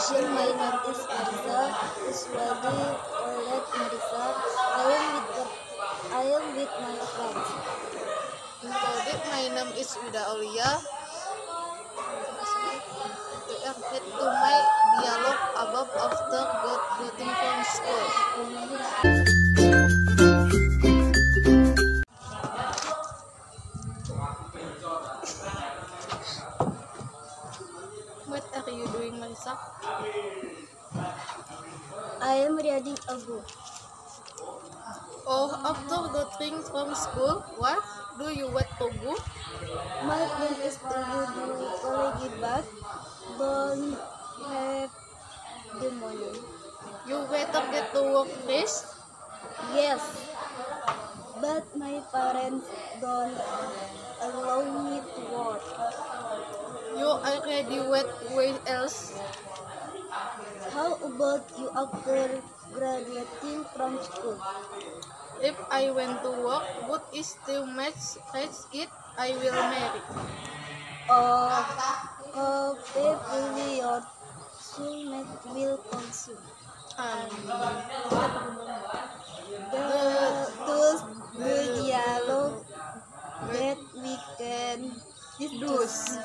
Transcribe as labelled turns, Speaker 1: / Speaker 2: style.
Speaker 1: introduction. My name is Marisa. Usually called Marisa. I am with my friends.
Speaker 2: Included, my name is Wida Aulia. To add to my dialogue above after getting from school. What are you doing, Marisa?
Speaker 1: I am reading a book.
Speaker 2: Oh, after getting from school, what do you want to do?
Speaker 1: My plan is to go to college but don't have the money.
Speaker 2: You better get to work first.
Speaker 1: Yes, but my parents don't allow me to work.
Speaker 2: You already went where else?
Speaker 1: How about you after graduating from school?
Speaker 2: If I went to work, but is still match it, I will marry.
Speaker 1: Hopefully your soulmate will consume. The dialogue that we can discuss.